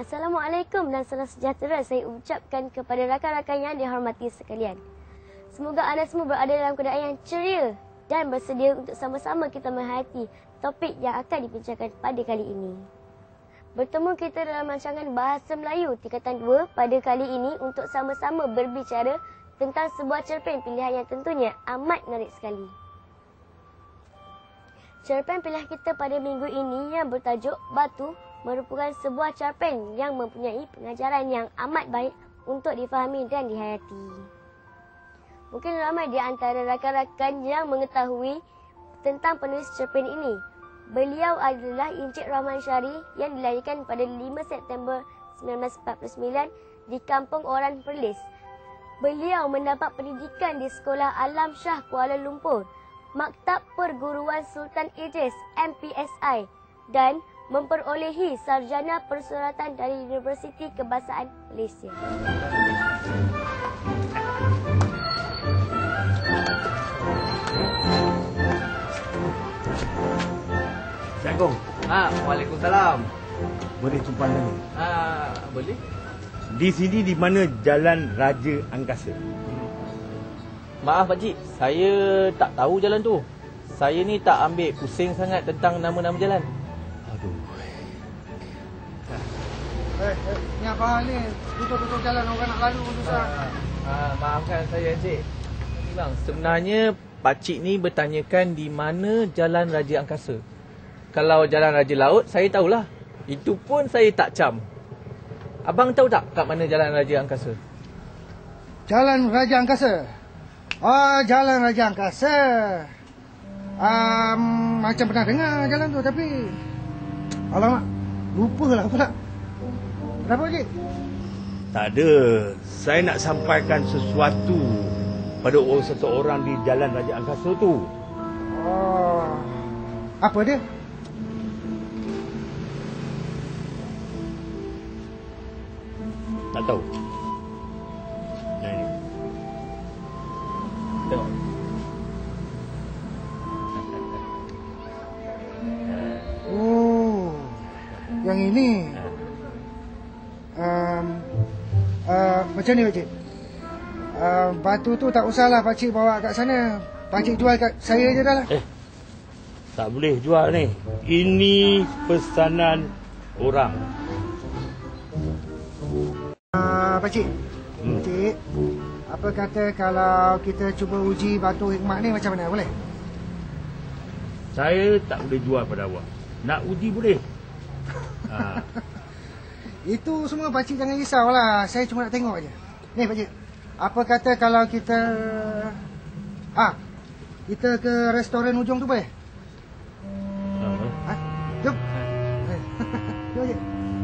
Assalamualaikum dan salam sejahtera saya ucapkan kepada rakan-rakan yang dihormati sekalian. Semoga anda semua berada dalam keadaan yang ceria dan bersedia untuk sama-sama kita menghayati topik yang akan dibincangkan pada kali ini. Bertemu kita dalam rancangan Bahasa Melayu Tingkatan 2 pada kali ini untuk sama-sama berbicara tentang sebuah cerpen pilihan yang tentunya amat menarik sekali. Cerpen pilihan kita pada minggu ini yang bertajuk Batu merupakan sebuah cerpen yang mempunyai pengajaran yang amat baik untuk difahami dan dihayati. Mungkin ramai di antara rakan-rakan yang mengetahui tentang penulis cerpen ini. Beliau adalah Encik Rahman Syari yang dilahirkan pada 5 September 1949 di Kampung Oran Perlis. Beliau mendapat pendidikan di Sekolah Alam Shah Kuala Lumpur, Maktab Perguruan Sultan Idris MPSI dan memperolehi sarjana persuratan dari Universiti Kebangsaan Malaysia. Assalamualaikum. Waalaikumsalam. Boleh tumpang tanya? Boleh. Di sini di mana Jalan Raja Angkasa? Maaf pakcik, saya tak tahu jalan tu. Saya ni tak ambil pusing sangat tentang nama-nama jalan. Aduh. Ni apa hal ni? Tutup-tutup jalan orang nak lalu susah. Maafkan saya encik. Bang, sebenarnya pakcik ni bertanyakan di mana Jalan Raja Angkasa. Kalau Jalan Raja Laut, saya tahulah. Itu pun saya tak cam. Abang tahu tak kat mana Jalan Raja Angkasa? Jalan Raja Angkasa. Jalan Raja Angkasa. Macam pernah dengar jalan tu tapi alamak, lupalah pula. Kenapa Cik? Tak ada. Saya nak sampaikan sesuatu pada seseorang di Jalan Raja Angkasa tu. Apa dia? Tak tahu. Yang ini. Tengok. Yang ini. Macam ni Pakcik. Batu tu tak usahlah Pakcik bawa kat sana. Pakcik jual kat saya je dah lah. Tak boleh jual ni. Ini pesanan orang. Pakcik. Pakcik. Apa kata kalau kita cuba uji batu hikmat ni macam mana? Boleh? Saya tak boleh jual pada awak. Nak uji boleh. Itu semua pakcik jangan risaulah. Saya cuma nak tengok aje. Ni pakcik. Apa kata kalau kita kita ke restoran ujung tu boleh? Jom. Jom pakcik.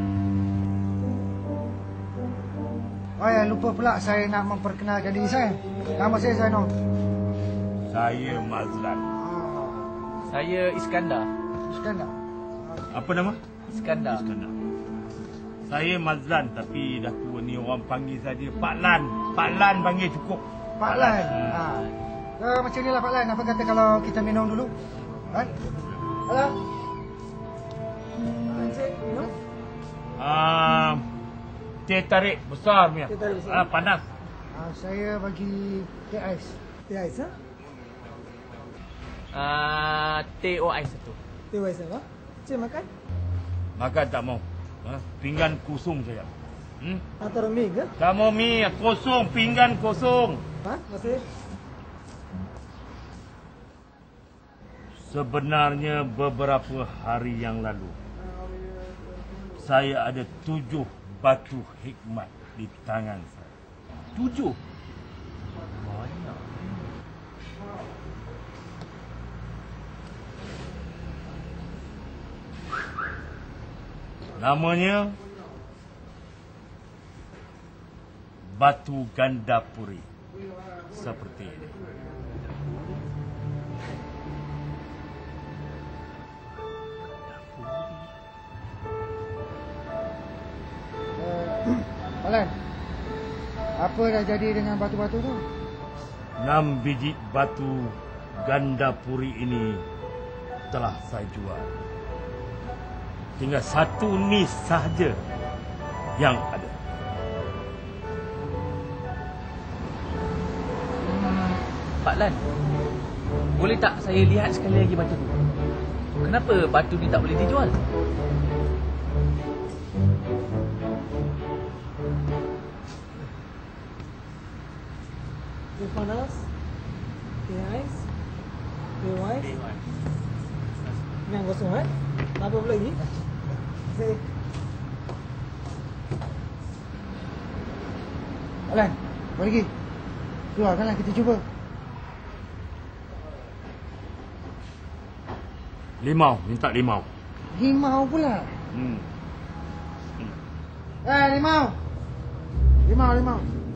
Ya, lupa pula saya nak memperkenalkan diri saya. Nama saya Zainal. Saya Mazlan. Saya Iskandar. Iskandar. Apa nama? Iskandar. Saya Mazlan tapi dah tua ni orang panggil saja Pak Lan. Pak Lan panggil cukup. Pak Lan. Macam ni lah Pak Lan. Apa kata kalau kita minum dulu? Halo? Encik, minum? Teh tarik besar punya. Teh tarik besar. Panas. Saya bagi teh ais. Teh ais, Teh ais satu. Teh ais apa? Cik makan? Makan tak mau. Pinggan kosong saya. Atau mi ke? Tak mau mi, kosong. Pinggan kosong. Masih? Sebenarnya beberapa hari yang lalu saya ada 7 batu hikmat di tangan saya. 7. Banyak. Namanya Batu Gandapuri. Seperti ini. Alan, apa dah jadi dengan batu-batu tu? 6 biji batu Gandapuri ini telah saya jual. Tinggal 1 nis sahaja yang ada. Pak Lan, boleh tak saya lihat sekali lagi batu tu? Kenapa batu ni tak boleh dijual? Panas, nice, white, yang kosong kan? Apa pula lagi? Alan, mari pergi. Keluarkanlah kita cuba. Limau, minta limau. Limau pula. Hmm. Limau. Limau.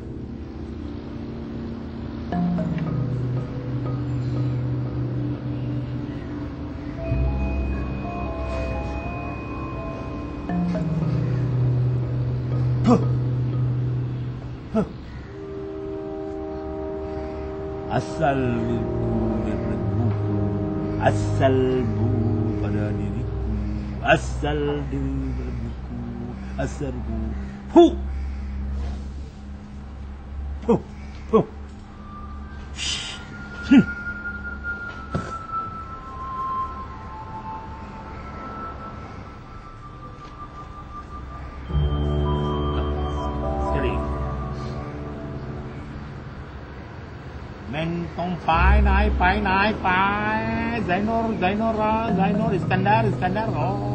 Asal diriku, asal bu pada diriku, asal diriku, asal bu. Hu. Men tong phái này phái Zainur Iskandar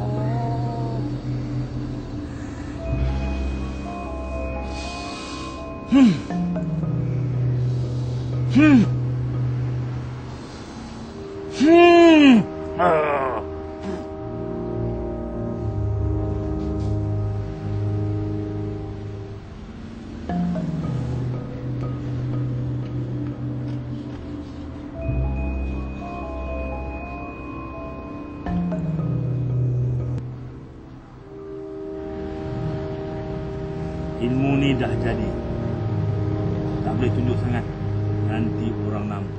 ilmu ni dah jadi. Tak boleh tunjuk sangat, nanti orang nampak.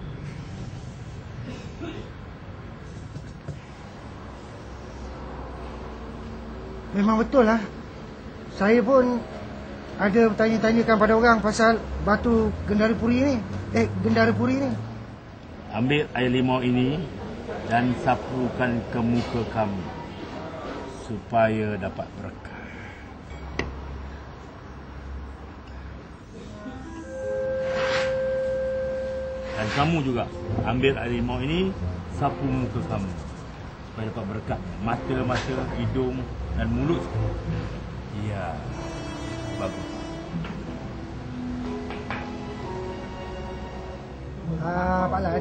Memang betul lah. Saya pun ada bertanya-tanyakan pada orang pasal batu Gendarapuri ni. Gendarapuri ni. Ambil air limau ini dan sapukan ke muka kamu supaya dapat berkah. Dan kamu juga ambil air limau ini, sapu muka kamu supaya dapat berkat. Mata, hidung dan mulut. Ya, bagus. Pak Lan,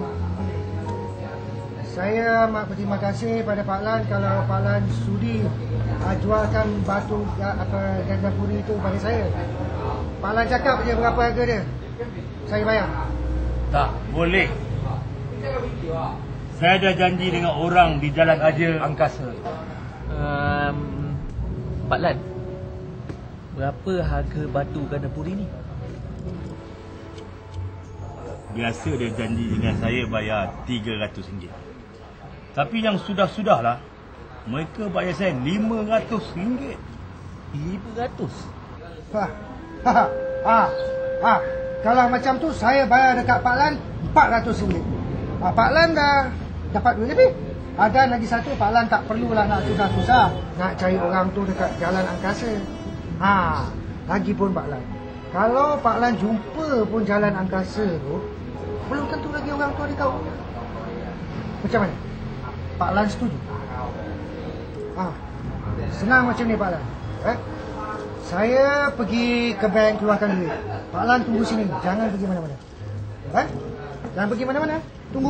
saya amat berterima kasih pada Pak Lan kalau Pak Lan sudi jualkan batu Gendarapuri itu pada saya. Pak Lan cakap je berapa harga dia, saya bayar. Tak boleh. Saya dah janji dengan orang di Jalan Raja Angkasa. Pak Lan, berapa harga batu Gendarapuri ni? Biasa dia janji dengan saya bayar RM300. Tapi yang sudah-sudahlah, mereka bayar saya RM500. 500? Kalau macam tu saya bayar dekat Pak Lan RM400. Pak Lan dah dapat duit lebih. Dan lagi satu, Pak Lan tak perlulah nak susah-susah nak cari orang tu dekat Jalan Angkasa. Lagipun Pak Lan, kalau Pak Lan jumpa pun Jalan Angkasa tu, belum tentu lagi orang tu ada tahu. Macam mana? Pak Lan setuju? Senang macam ni Pak Lan. Saya pergi ke bank keluarkan duit. Pak Lan tunggu sini, jangan pergi mana-mana. Jangan pergi mana-mana, tunggu.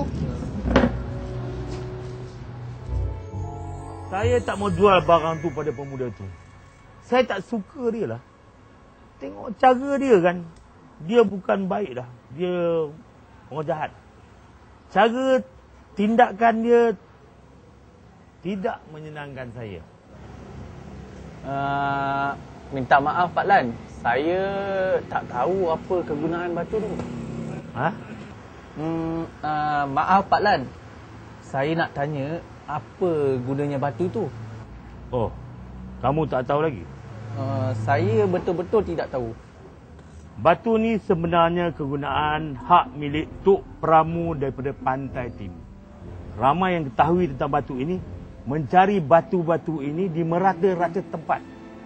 Saya tak mau jual barang tu pada pemuda tu. Saya tak suka dia lah. Tengok cara dia kan. Dia bukan baik dah. Dia orang jahat. Cara tindakan dia tidak menyenangkan saya. Minta maaf Pak Lan, saya tak tahu apa kegunaan batu tu. Maaf Pak Lan, saya nak tanya apa gunanya batu tu. Oh, kamu tak tahu lagi? Saya betul-betul tidak tahu. Batu ni sebenarnya kegunaan hak milik Tok Pramu daripada Pantai Timur. Ramai yang ketahui tentang batu ini, mencari batu-batu ini di merata-rata tempat.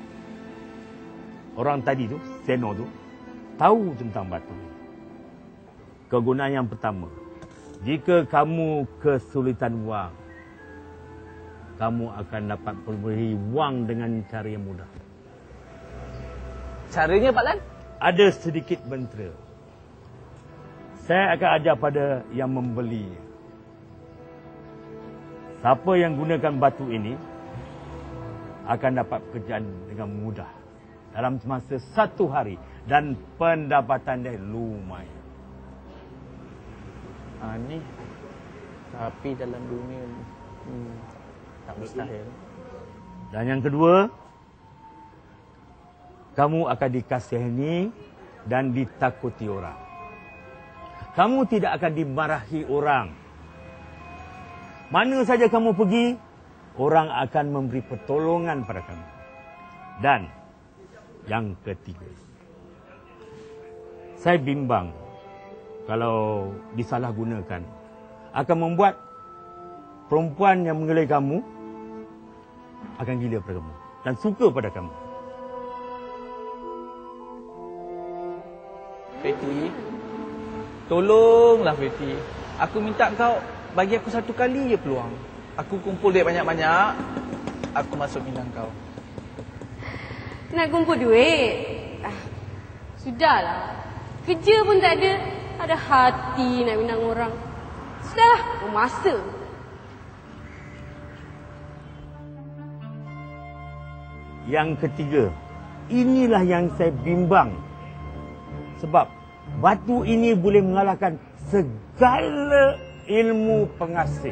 Orang tadi tu, Seno tu, tahu tentang batu ini. Kegunaan yang pertama, jika kamu kesulitan wang, kamu akan dapat memberi wang dengan cara yang mudah. Caranya Pak Lan? Ada sedikit mentera. Saya akan ajar pada yang membelinya. Siapa yang gunakan batu ini akan dapat pekerjaan dengan mudah dalam semasa 1 hari dan pendapatan dia lumayan. Ni. Tapi dalam dunia tak mustahil. Dan yang kedua, kamu akan dikasihani dan ditakuti orang. Kamu tidak akan dimarahi orang. Mana saja kamu pergi, orang akan memberi pertolongan pada kamu. Dan yang ketiga, saya bimbang kalau disalahgunakan akan membuat perempuan yang mengelai kamu akan gila pada kamu dan suka pada kamu. Feti, tolonglah Feti. Aku minta kau bagi aku 1 kali je peluang. Aku kumpul duit banyak-banyak, aku masuk bidang kau. Nak kumpul duit? Sudahlah. Kerja pun tak ada. Ada hati nak minang orang. Sudahlah, masa. Yang ketiga, inilah yang saya bimbang. Sebab batu ini boleh mengalahkan segala ilmu pengasih.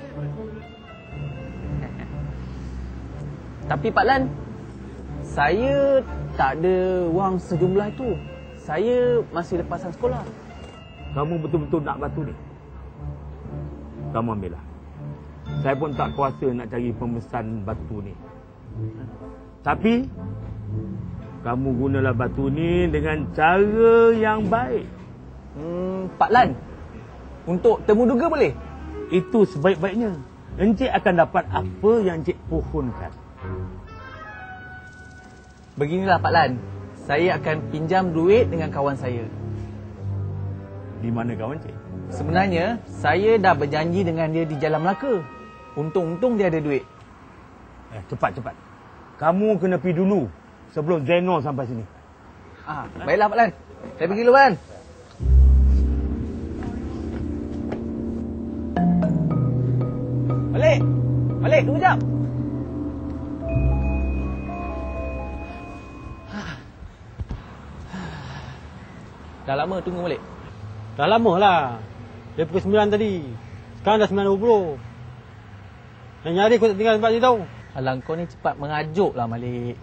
Tapi Pak Lan, saya tak ada wang sejumlah itu. Saya masih lepasan sekolah. Kamu betul-betul nak batu ni? Kamu ambillah. Saya pun tak kuasa nak cari pemesan batu ni. Tapi kamu gunalah batu ni dengan cara yang baik. Pak Lan, untuk temu duga boleh? Itu sebaik-baiknya. Encik akan dapat apa yang encik pohonkan. Beginilah Pak Lan, saya akan pinjam duit dengan kawan saya. Di mana kawan encik? Sebenarnya, saya dah berjanji dengan dia di Jalan Melaka. Untung-untung dia ada duit. Cepat-cepat. Kamu kena pergi dulu sebelum Zeno sampai sini. Baiklah Pak Lan. Saya pergi dulu Pak Lan. Balik. Balik, tunggu jap. Dah lama tunggu balik. Dah lama lah. Dia pukul 9 tadi. Sekarang dah 9.20. Yang nyari aku tak tinggal tempat ni tau. Alang kau ni cepat mengajuk lah Malik.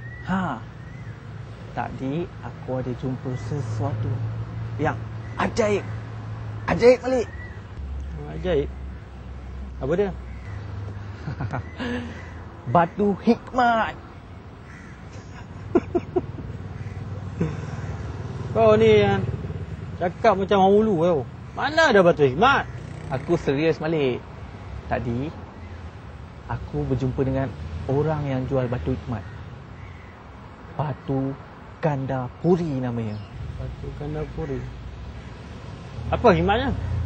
Tadi aku ada jumpa sesuatu yang ajaib. Ajaib Malik. Ajaib. Apa dia? Batu hikmat. Kau ni cakap macam orang ulu tau. Mana ada batu hikmat? Aku serius Malik. Tadi aku berjumpa dengan orang yang jual batu hikmat. Batu Ganda Puri namanya. Batu Ganda Puri. Apa hikmatnya?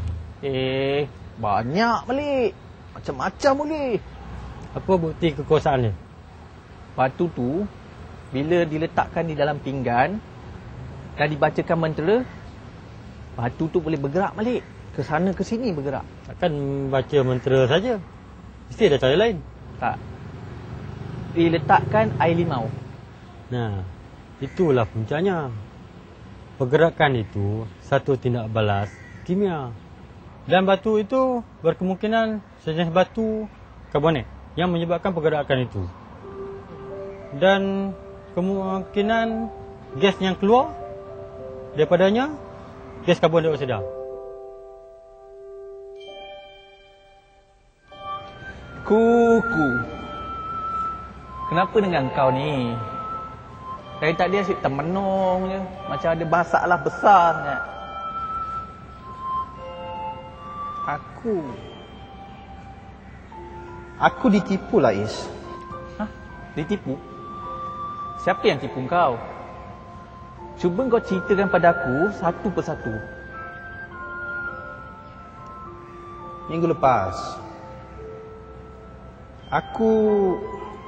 Banyak Malik. Macam-macam boleh. Apa bukti kekuasaan dia? Batu tu bila diletakkan di dalam pinggan dan dibacakan mentera, batu tu boleh bergerak Malik. Ke sana ke sini bergerak. Takkan baca mentera saja. Mesti ada cara lain. Tak. Diletakkan air limau. Nah, itulah puncanya. Pergerakan itu satu tindak balas kimia. Dan batu itu berkemungkinan sejenis batu karbonet yang menyebabkan pergerakan itu. Dan kemungkinan gas yang keluar daripadanya gas karbon dioksida. Kuku. Kenapa dengan kau ni? Dari tadi asyik termenung je. Macam ada masalah besar sangat. Aku ditipu lah, Is. Hah? Ditipu? Siapa yang tipu kau? Cuba kau ceritakan pada aku satu persatu. Minggu lepas, aku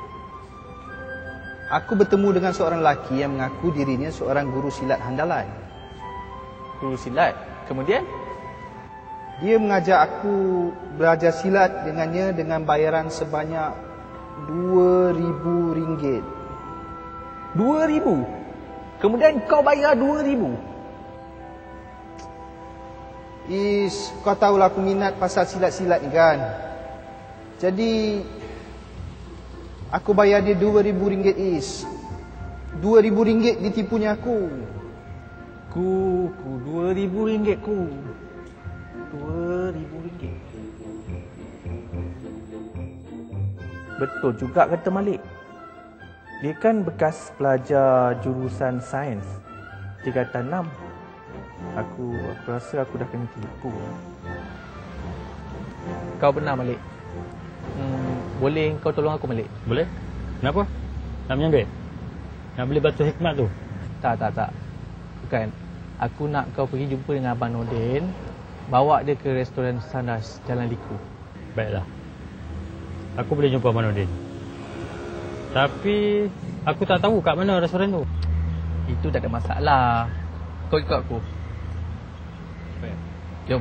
bertemu dengan seorang lelaki yang mengaku dirinya seorang guru silat handalan. Guru silat. Kemudian? Dia mengajak aku belajar silat dengannya dengan bayaran sebanyak RM2,000. 2,000? Kemudian kau bayar 2,000? Is, kau tahulah aku minat pasal silat-silat ni kan. Jadi aku bayar dia RM2,000, Is. RM2,000 ditipunya aku. RM2,000 ku. RM2,000. Betul juga kata Malik. Dia kan bekas pelajar jurusan sains tingkatan 6. Aku rasa aku dah kena tipu. Kau benar, Malik. Boleh kau tolong aku, Malik? Boleh? Kenapa? Nak menyambil? Nak beli batu hikmat tu? Tak. Bukan. Aku nak kau pergi jumpa dengan Abang Nordin. Bawa dia ke restoran Sunrise, Jalan Liku. Baiklah. Aku boleh jumpa Abang Nordin. Tapi aku tak tahu kat mana restoran tu. Itu tak ada masalah. Kau ikut aku. Baik. Jom.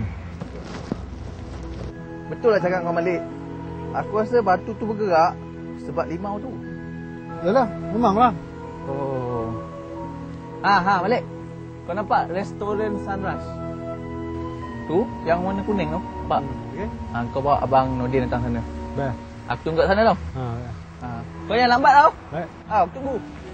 Betul lah cakap kau, Malik. Aku rasa batu tu bergerak sebab limau tu. Yalah, memanglah. Oh. Malik. Kau nampak restoran Sunrise? Tu, yang warna kuning tu. Nampak? Okey. Kau bawa Abang Nordin datang sana. Baik. Aku tunggu kat sana tau. Baik. Kau jangan lambat tau. Baik. Aku tunggu.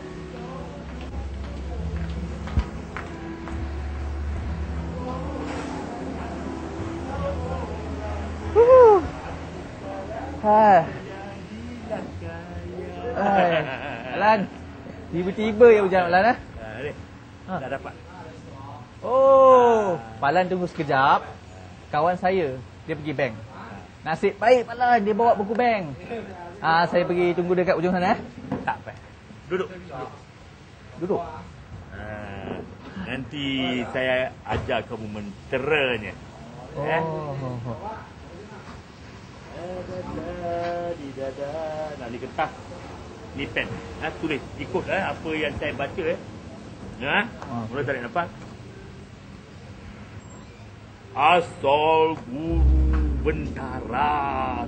Alan, tiba-tiba ya hujan Alan eh? Dah dapat. Oh, Palan tunggu sekejap. Kawan saya, dia pergi bank. Nasib baik Palan, dia bawa buku bank. Saya pergi tunggu dekat ujung sana. Tak apa. Duduk. Duduk. Nanti saya ajar kamu menteranya. Nah, ni kertas. Ni pen. Tulis. Ikut apa yang saya baca. Mula tarik nafas. Asal guru bentara.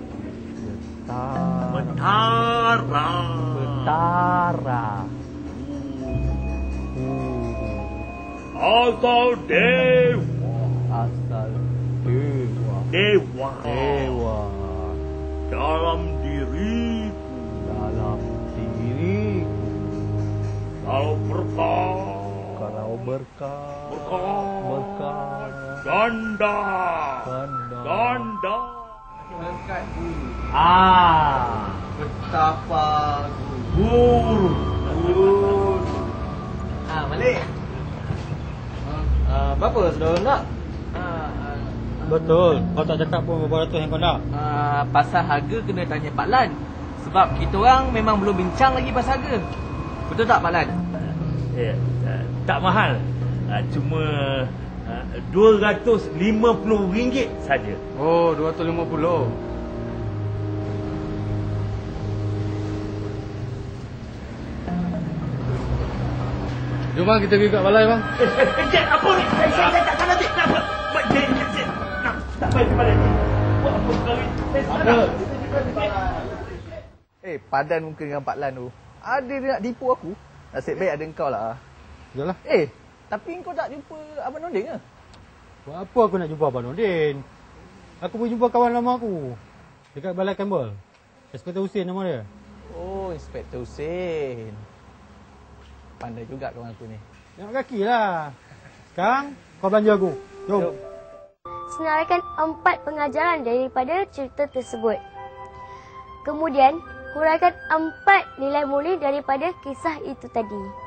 Betara. Asal dewa. Asal dewa. Dewa. Dalam diriku. Kalau berkah. Ganda. Berkat guru. Betapa Guru. Malik. Berapa sudah nak? Betul. Kau tak cakap pun berapa ratus yang kau nak. Pasal harga kena tanya Pak Lan. Sebab kita orang memang belum bincang lagi pasal harga. Betul tak Pak Lan? Tak mahal. Cuma RM250 saja. Oh, 250. Jom bang, kita pergi kat balai bang. Apa ni? Saya tak salah nanti. Apa? Tak payah ke balai. Buat apa kawin? Padan muka dengan Pak Lan tu. Ada dia nak tipu aku. Nasib baik ada engkau lah. Yalah. Tapi kau tak jumpa Abang Nordin ke? Buat apa aku nak jumpa Abang Nordin? Aku pergi jumpa kawan lama aku. Dekat Balai Campbell. Inspektor Husin nama dia. Oh, Inspektor Husin. Pandai juga kawan aku ni. Tengok kaki lah. Sekarang kau belanja aku. Jom. Senaraikan 4 pengajaran daripada cerita tersebut. Kemudian, huraikan 4 nilai mulia daripada kisah itu tadi.